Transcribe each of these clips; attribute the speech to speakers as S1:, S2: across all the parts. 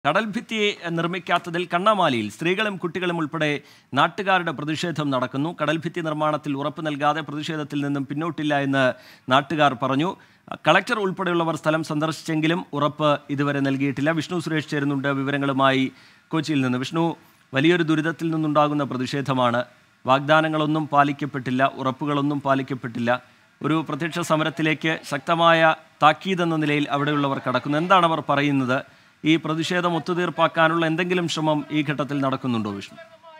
S1: കടൽഭിത്തി നിർമ്മിക്കാത്തതിൽ കണ്ണമാലിയിൽ സ്ത്രീകളും കുട്ടികളും ഉൾപ്പെടെ നാട്ടുകാരുടെ പ്രതിഷേധം നടക്കുന്നു. കടൽഭിത്തി നിർമ്മാണത്തിൽ ഉറപ്പ് നൽകാതെ പ്രതിഷേധത്തിൽ നിന്നും പിന്നോട്ടില്ല എന്ന് നാട്ടുകാർ പറഞ്ഞു. കളക്ടർ ഉൾപ്പെടെയുള്ളവർ സ്ഥലം സന്ദർശിച്ചെങ്കിലും ഉറപ്പ് ഇതുവരെ നൽകിയിട്ടില്ല. വിഷ്ണു സുരേഷ് ചേരുന്നുണ്ട് വിവരങ്ങളുമായി കൊച്ചിയിൽ നിന്ന്. വിഷ്ണു, വലിയൊരു ദുരിതത്തിൽ നിന്നുണ്ടാകുന്ന പ്രതിഷേധമാണ്. വാഗ്ദാനങ്ങളൊന്നും പാലിക്കപ്പെട്ടില്ല, ഉറപ്പുകളൊന്നും പാലിക്കപ്പെട്ടില്ല. ഒരു പ്രത്യക്ഷ സമരത്തിലേക്ക് ശക്തമായ താക്കീതെന്ന നിലയിൽ അവിടെയുള്ളവർ കടക്കുന്നു. എന്താണ് അവർ പറയുന്നത്? ഈ പ്രതിഷേധം ഒത്തുതീർപ്പാക്കാനുള്ള എന്തെങ്കിലും ശ്രമം ഈ ഘട്ടത്തിൽ നടക്കുന്നുണ്ടോ വിഷ്ണു?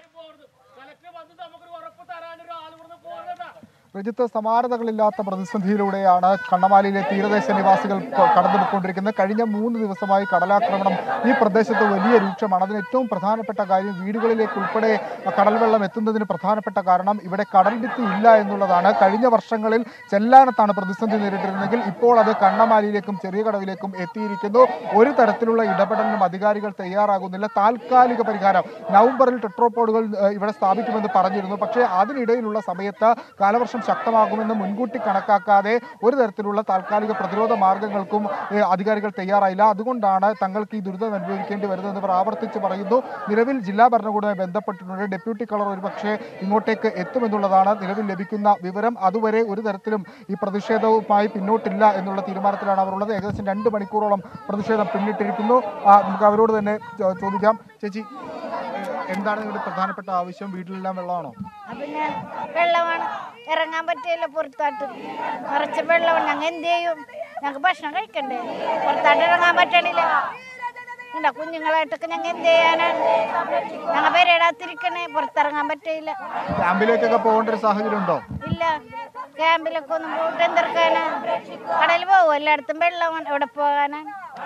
S2: രജിത്ത്, സമാനതകളില്ലാത്ത പ്രതിസന്ധിയിലൂടെയാണ് കണ്ണമാലിയിലെ തീരദേശ നിവാസികൾ കടന്നുപോയിക്കൊണ്ടിരിക്കുന്നത്. കഴിഞ്ഞ 3 ദിവസമായി കടലാക്രമണം ഈ പ്രദേശത്ത് വലിയ രൂക്ഷമാണ്. അതിന് ഏറ്റവും പ്രധാനപ്പെട്ട കാര്യം വീടുകളിലേക്ക് ഉൾപ്പെടെ കടൽ വെള്ളം എത്തുന്നതിന് പ്രധാനപ്പെട്ട കാരണം ഇവിടെ കടൽഭിത്തി ഇല്ല എന്നുള്ളതാണ്. കഴിഞ്ഞ വർഷങ്ങളിൽ ചെല്ലാനത്താണ് പ്രതിസന്ധി നേരിട്ടിരുന്നെങ്കിൽ ഇപ്പോൾ അത് കണ്ണമാലിയിലേക്കും ചെറിയ കടവിലേക്കും എത്തിയിരിക്കുന്നു. ഒരു തരത്തിലുള്ള ഇടപെടലിനും അധികാരികൾ തയ്യാറാകുന്നില്ല. താൽക്കാലിക പരിഹാരം നവംബറിൽ ടെട്രോപോഡുകൾ ഇവിടെ സ്ഥാപിക്കുമെന്ന് പറഞ്ഞിരുന്നു. പക്ഷേ അതിനിടയിലുള്ള സമയത്ത് കാലവർഷം ശക്തമാകുമെന്ന് മുൻകൂട്ടി കണക്കാക്കാതെ ഒരു തരത്തിലുള്ള താൽക്കാലിക പ്രതിരോധ മാർഗങ്ങൾക്കും അധികാരികൾ തയ്യാറായില്ല. അതുകൊണ്ടാണ് തങ്ങൾക്ക് ഈ ദുരിതം അനുഭവിക്കേണ്ടി വരുന്നതെന്ന് അവർ ആവർത്തിച്ച് പറയുന്നു. നിലവിൽ ജില്ലാ ഭരണകൂടവുമായി ബന്ധപ്പെട്ടിട്ടുണ്ട്. ഡെപ്യൂട്ടി കളർ ഒരുപക്ഷെ ഇങ്ങോട്ടേക്ക് എത്തുമെന്നുള്ളതാണ് നിലവിൽ ലഭിക്കുന്ന വിവരം. അതുവരെ ഒരു തരത്തിലും ഈ പ്രതിഷേധവുമായി പിന്നോട്ടില്ല എന്നുള്ള തീരുമാനത്തിലാണ് അവർ ഉള്ളത്. ഏകദേശം 2 മണിക്കൂറോളം പ്രതിഷേധം പിന്നിട്ടിരിക്കുന്നു. നമുക്ക് അവരോട് തന്നെ ചോദിക്കാം. ചേച്ചി, എന്താണ് നിങ്ങളുടെ പ്രധാനപ്പെട്ട ആവശ്യം? വീട്ടിലെല്ലാം വെള്ളമാണോ?
S3: പിന്നെ വെള്ളമാണ്, ഇറങ്ങാൻ പറ്റില്ല. പുറത്തോട്ട് നിറച്ച് വെള്ളമാണ്. ഞങ്ങൾ എന്ത് ചെയ്യും? ഞങ്ങൾക്ക് ഭക്ഷണം കഴിക്കണ്ടേ? പുറത്തോട്ട് ഇറങ്ങാൻ പറ്റണില്ല. എന്താ കുഞ്ഞുങ്ങളായിട്ടൊക്കെ ഞങ്ങൾ എന്ത് ചെയ്യാനാണ്? ഞങ്ങൾ പെരേടാത്തിരിക്കണേ, പുറത്തിറങ്ങാൻ പറ്റില്ല.
S2: ക്യാമ്പിലേക്കൊക്കെ പോകേണ്ട ഒരു സാഹചര്യം ഉണ്ടോ?
S3: ഇല്ല, ക്യാമ്പിലൊക്കെ ഒന്നും പോയിട്ട് എന്തെടുക്കാനാ? കടയിൽ പോകും, എല്ലായിടത്തും വെള്ളമാണ്. എവിടെ പോകാനാണ്?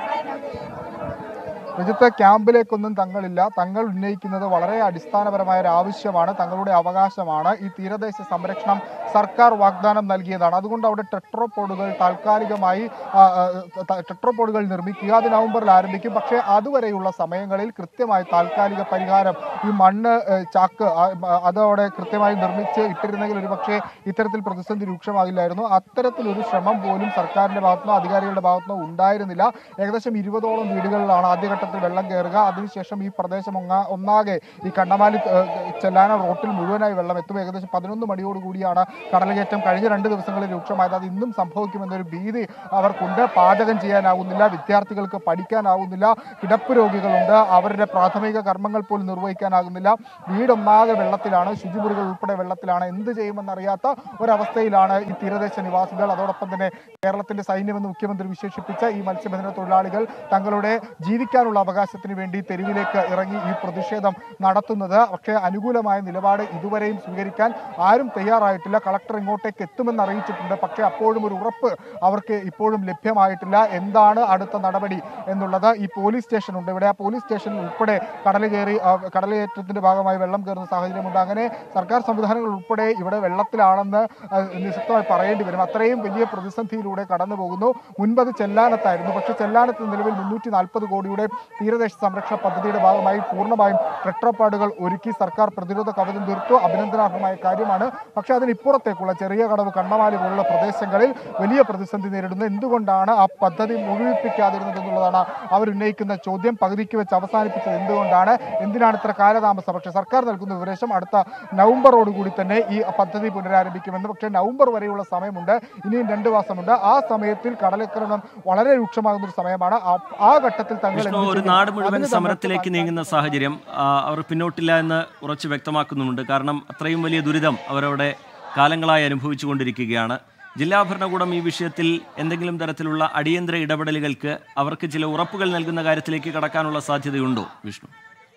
S2: രജിത്ത്, ക്യാമ്പിലേക്കൊന്നും തങ്ങളില്ല. തങ്ങൾ ഉന്നയിക്കുന്നത് വളരെ അടിസ്ഥാനപരമായ ഒരു ആവശ്യമാണ്, തങ്ങളുടെ അവകാശമാണ്. ഈ തീരദേശ സംരക്ഷണം സർക്കാർ വാഗ്ദാനം നൽകിയതാണ്. അതുകൊണ്ട് അവിടെ ടെട്രോപോഡുകൾ താൽക്കാലികമായി ടെട്രോപോഡുകൾ നിർമ്മിക്കുക. അത് നവംബറിൽ ആരംഭിക്കും. പക്ഷേ അതുവരെയുള്ള സമയങ്ങളിൽ കൃത്യമായി താൽക്കാലിക പരിഹാരം, ഈ മണ്ണ് ചാക്ക് അതവിടെ കൃത്യമായി നിർമ്മിച്ച് ഇട്ടിരുന്നെങ്കിൽ ഒരുപക്ഷെ ഇത്തരത്തിൽ പ്രതിസന്ധി രൂക്ഷമാകില്ലായിരുന്നു. അത്തരത്തിലൊരു ശ്രമം പോലും സർക്കാരിന്റെ ഭാഗത്തുനിന്നോ അധികാരികളുടെ ഭാഗത്തുനിന്നോ ഉണ്ടായിരുന്നില്ല. ഏകദേശം 20ഓളം വീടുകളിലാണ് ആദ്യഘട്ടത്തിൽ വെള്ളം കയറുക. അതിനുശേഷം ഈ പ്രദേശം ഒന്നാകെ ഈ കണ്ണമാലി ചെല്ലാന റോട്ടിൽ മുഴുവനായി വെള്ളം എത്തും. ഏകദേശം 11 മണിയോടുകൂടിയാണ് കടലുകയറ്റം കഴിഞ്ഞ 2 ദിവസങ്ങളിൽ രൂക്ഷമായത്. അത് ഇന്നും സംഭവിക്കുമെന്നൊരു ഭീതി അവർക്കുണ്ട്. പാചകം ചെയ്യാനാവുന്നില്ല, വിദ്യാർത്ഥികൾക്ക് പഠിക്കാനാവുന്നില്ല, കിടപ്പ് രോഗികളുണ്ട്, അവരുടെ പ്രാഥമിക കർമ്മങ്ങൾ പോലും നിർവഹിക്കാനാകുന്നില്ല. വീടൊന്നാകെ വെള്ളത്തിലാണ്, ശുചിമുറികൾ ഉൾപ്പെടെ വെള്ളത്തിലാണ്. എന്ത് ചെയ്യുമെന്നറിയാത്ത ഒരവസ്ഥയിലാണ് ഈ തീരദേശ നിവാസികൾ. അതോടൊപ്പം തന്നെ കേരളത്തിന്റെ സൈന്യമെന്ന് മുഖ്യമന്ത്രി വിശേഷിപ്പിച്ച ഈ മത്സ്യബന്ധന തൊഴിലാളികൾ തങ്ങളുടെ ജീവിക്കാനുള്ള അവകാശത്തിന് വേണ്ടി തെരുവിലേക്ക് ഇറങ്ങി ഈ പ്രതിഷേധം നടത്തുന്നത്. പക്ഷേ അനുകൂലമായ നിലപാട് ഇതുവരെയും സ്വീകരിക്കാൻ ആരും തയ്യാറായിട്ടില്ല. കളക്ടർ ഇങ്ങോട്ടേക്ക് എത്തുമെന്ന് അറിയിച്ചിട്ടുണ്ട്. പക്ഷേ അപ്പോഴും ഒരു ഉറപ്പ് അവർക്ക് ഇപ്പോഴും ലഭ്യമായിട്ടില്ല. എന്താണ് അടുത്ത നടപടി എന്നുള്ളത്? ഈ പോലീസ് സ്റ്റേഷൻ ഉണ്ട് ഇവിടെ. ആ പോലീസ് സ്റ്റേഷനിൽ ഉൾപ്പെടെ കടലേറ്റത്തിന്റെ ഭാഗമായി വെള്ളം കയറുന്ന സാഹചര്യമുണ്ട്. അങ്ങനെ സർക്കാർ സംവിധാനങ്ങൾ ഉൾപ്പെടെ ഇവിടെ വെള്ളത്തിലാണെന്ന് നിശബ്ദമായി പറയേണ്ടി വരും. അത്രയും വലിയ പ്രതിസന്ധിയിലൂടെ കടന്നു പോകുന്നു. മുൻപത് ചെല്ലാനത്തായിരുന്നു. പക്ഷേ ചെല്ലാനത്ത് നിലവിൽ 340 കോടിയുടെ തീരദേശ സംരക്ഷണ പദ്ധതിയുടെ ഭാഗമായി പൂർണ്ണമായും ടെട്രോപോഡുകൾ ഒരുക്കി സർക്കാർ പ്രതിരോധ കവചം തീർത്തു. അഭിനന്ദനാർഹമായ കാര്യമാണ്. പക്ഷേ അതിനിപ്പുറത്തേക്കുള്ള ചെറിയ കടവ്, കണ്ണമാലി പോലുള്ള പ്രദേശങ്ങളിൽ വലിയ പ്രതിസന്ധി നേരിടുന്നു. എന്തുകൊണ്ടാണ് ആ പദ്ധതി മുഴുവിപ്പിക്കാതിരുന്നത് എന്നുള്ളതാണ് അവരുന്നയിക്കുന്ന ചോദ്യം. പകുതിക്ക് വെച്ച് അവസാനിപ്പിച്ചത് എന്തുകൊണ്ടാണ്? എന്തിനാണ് ഇത്ര കാലതാമസം? പക്ഷേ സർക്കാർ നൽകുന്ന വിവരം അടുത്ത നവംബറോടുകൂടി തന്നെ ഈ പദ്ധതി പുനരാരംഭിക്കുമെന്ന്. പക്ഷേ നവംബർ വരെയുള്ള സമയമുണ്ട്, ഇനിയും 2 മാസമുണ്ട്. ആ സമയത്തിൽ കടലാക്രമണം വളരെ രൂക്ഷമാകുന്ന ഒരു സമയമാണ്. ആ ഘട്ടത്തിൽ തങ്ങൾ
S1: ഒരു നാട് മുഴുവൻ സമരത്തിലേക്ക് നീങ്ങുന്ന സാഹചര്യം അവർ പിന്നോട്ടില്ല എന്ന് ഉറച്ചു വ്യക്തമാക്കുന്നുണ്ട്. കാരണം അത്രയും വലിയ ദുരിതം അവരവിടെ കാലങ്ങളായി അനുഭവിച്ചുകൊണ്ടിരിക്കുകയാണ്. ജില്ലാ ഭരണകൂടം ഈ വിഷയത്തിൽ എന്തെങ്കിലും തരത്തിലുള്ള അടിയന്തര ഇടപെടലുകൾക്ക് അവർക്ക് ചില ഉറപ്പുകൾ നൽകുന്ന കാര്യത്തിലേക്ക് കടക്കാനുള്ള സാധ്യതയുണ്ടോ വിഷ്ണു?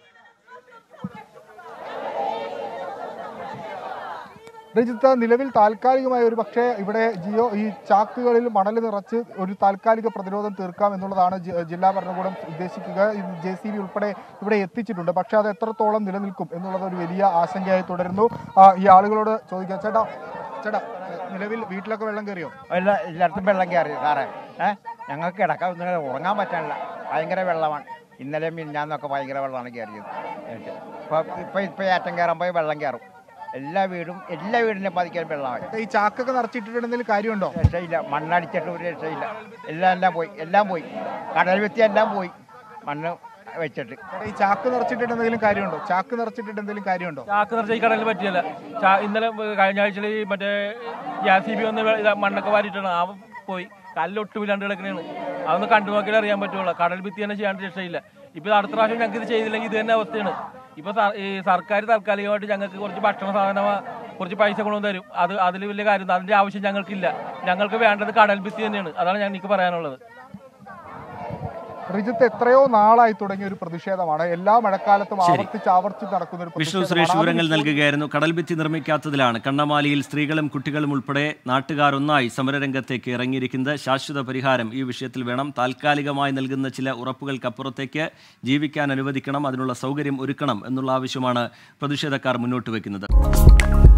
S2: രജിത്ത്, നിലവിൽ താൽക്കാലികമായ ഒരു പക്ഷേ ഇവിടെ ഈ ചാക്കുകളിൽ മണൽ നിറച്ച് ഒരു താൽക്കാലിക പ്രതിരോധം തീർക്കാം എന്നുള്ളതാണ് ജില്ലാ ഭരണകൂടം ഉദ്ദേശിക്കുക. JCB ഉൾപ്പെടെ ഇവിടെ എത്തിച്ചിട്ടുണ്ട്. പക്ഷേ അത് എത്രത്തോളം നിലനിൽക്കും എന്നുള്ളത് ഒരു വലിയ ആശങ്കയായി തുടരുന്നു. ഈ ആളുകളോട് ചോദിക്കാം. ചേട്ടാ, നിലവിൽ വീട്ടിലൊക്കെ വെള്ളം കയറിയോ?
S4: എല്ലായിടത്തും വെള്ളം കയറി സാറേ. ഞങ്ങൾക്ക് കിടക്കാൻ ഉറങ്ങാൻ പറ്റാനില്ല, ഭയങ്കര വെള്ളമാണ്. ഇന്നലെ മിനിഞ്ഞാന്നൊക്കെ ഭയങ്കര വെള്ളമാണ് കയറിയത്. ഇപ്പൊ ഏറ്റം കയറാൻ പോയി വെള്ളം കയറും. എല്ലാ വീടിനെ ബാധിക്കാൻ വെള്ളമായി.
S2: ഈ ചാക്കൊക്കെ നിറച്ചിട്ടിട്ടുണ്ടെങ്കിൽ കാര്യമുണ്ടോ?
S4: രക്ഷയില്ല, മണ്ണടിച്ചിട്ട് ഒരു രക്ഷയില്ല. എല്ലാം പോയി. കടൽ വ്യത്തി എല്ലാം പോയി. മണ്ണ് വെച്ചിട്ട്.
S2: ഈ ചാക്ക് നിറച്ചിട്ട് എന്തെങ്കിലും കാര്യമുണ്ടോ? ചാക്ക് നിറച്ചിട്ട് എന്തെങ്കിലും കാര്യമുണ്ടോ?
S5: ചാക്ക് നിറച്ച ഈ കടലിൽ പറ്റിയല്ല. ഇന്നലെ കഴിഞ്ഞ ആഴ്ചയിൽ മറ്റേ JCB വന്ന് മണ്ണൊക്കെ വാരിയിട്ടാണ് ആ പോയി. കല്ലൊട്ടുമില്ലാണ്ട് കിടക്കണേണ്. അതൊന്ന് കണ്ടു നോക്കിയാൽ അറിയാൻ പറ്റുള്ളൂ. കടൽ ഭിത്തി തന്നെ ചെയ്യാണ്ട് രക്ഷയില്ല. ഇപ്പൊ അടുത്ത പ്രാവശ്യം ഞങ്ങൾക്ക് ഇത് ചെയ്തില്ലെങ്കിൽ ഇത് തന്നെ അവസ്ഥയാണ്. ഇപ്പൊ ഈ സർക്കാർ താൽക്കാലികമായിട്ട് ഞങ്ങൾക്ക് കുറച്ച് ഭക്ഷണ സാധന കുറച്ച് പൈസ കൊണ്ടു തരും. അതിൽ വലിയ കാര്യം, അതിന്റെ ആവശ്യം ഞങ്ങൾക്കില്ല. ഞങ്ങൾക്ക് വേണ്ടത് കടൽ ഭിത്തി തന്നെയാണ്. അതാണ് എനിക്ക് പറയാനുള്ളത്.
S2: റിജിത്ത്, എത്രയോ നാളായി തുടങ്ങിയ ഒരു പ്രതിഷേധമാണ്. എല്ലാ മഴക്കാലത്തും ആവർത്തിച്ച് നടക്കുന്ന ഒരു
S1: വിഷ്ണു സുരേഷ് വിവരങ്ങൾ നൽകുകയായിരുന്നു. കടൽഭിത്തി നിർമ്മിക്കാത്തതിലാണ് കണ്ണമാലിയിൽ സ്ത്രീകളും കുട്ടികളും ഉൾപ്പെടെ നാട്ടുകാർ ഒന്നായി സമരരംഗത്തേക്ക് ഇറങ്ങിയിരിക്കുന്നത്. ശാശ്വത പരിഹാരം ഈ വിഷയത്തിൽ വേണം. താൽക്കാലികമായി നൽകുന്ന ചില ഉറപ്പുകൾക്കപ്പുറത്തേക്ക് ജീവിക്കാൻ അനുവദിക്കണം, അതിനുള്ള സൗകര്യം ഒരുക്കണം എന്നുള്ള ആവശ്യമാണ് പ്രതിഷേധക്കാർ മുന്നോട്ട് വയ്ക്കുന്നത്.